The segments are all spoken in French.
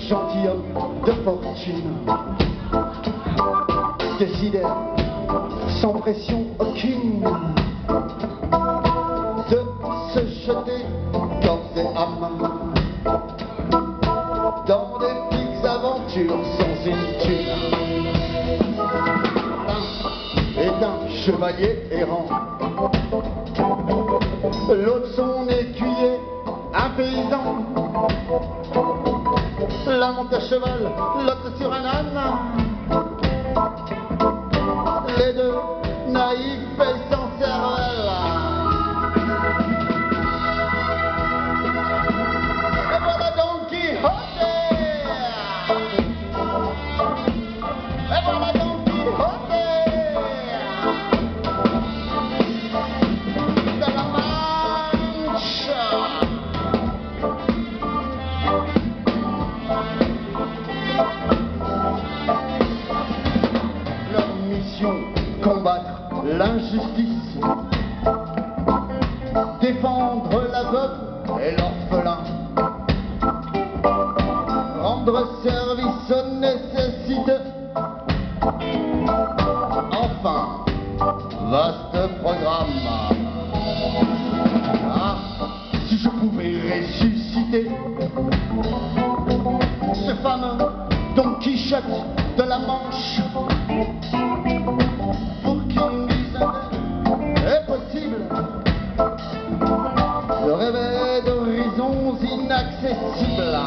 gentilhomme de fortune décidèrent, sans pression aucune, de se jeter corps et âme dans des petites aventures sans une thune. L'un est un chevalier errant, l'autre son écuyer, un paysan. L'un monte à cheval, l'autre sur un âne. Les deux naïfs et sans cervelle. Et voilà Don Quichotte. Et voilà Don Quichotte de la Manche. Leur mission, combattre l'injustice, défendre la veuve et l'orphelin, rendre service aux nécessités. Enfin, vaste programme. Ah, si je pouvais ressusciter ce fameux Don Quichotte de la Manche, pour qu'une dizaine est possible de rêver d'horizons inaccessibles.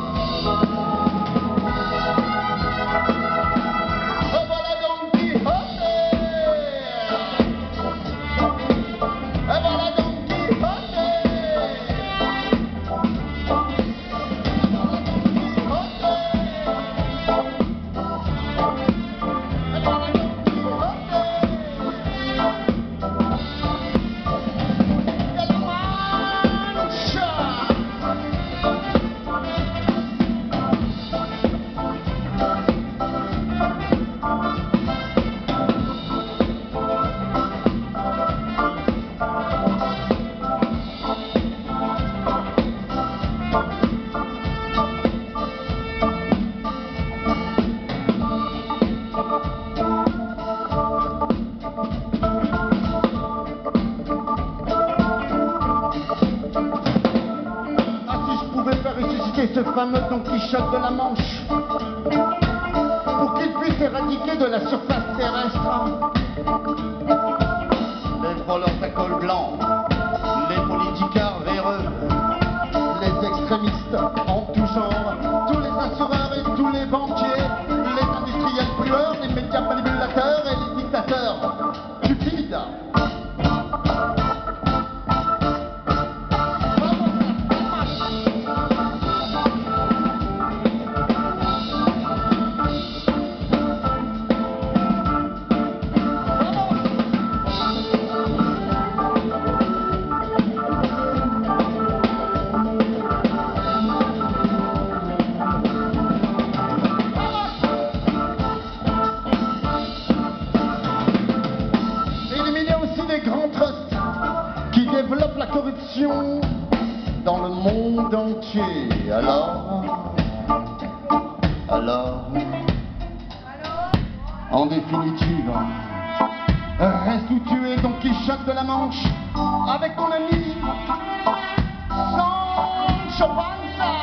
Et voilà Don Quichotte. Et voilà Don Quichotte. Ce fameux Don Quichotte de la Manche, pour qu'il puisse éradiquer de la surface terrestre les voleurs à col blanc, les politicards véreux, les extrémistes en tout genre, tous les assureurs et tous les banquiers, les industriels pollueurs, les médias manipulateurs et les dictateurs cupides. Qui développe la corruption dans le monde entier. Alors, en définitive, reste où tu es, Don Quichotte de la Manche, avec ton ami Sancho Panza.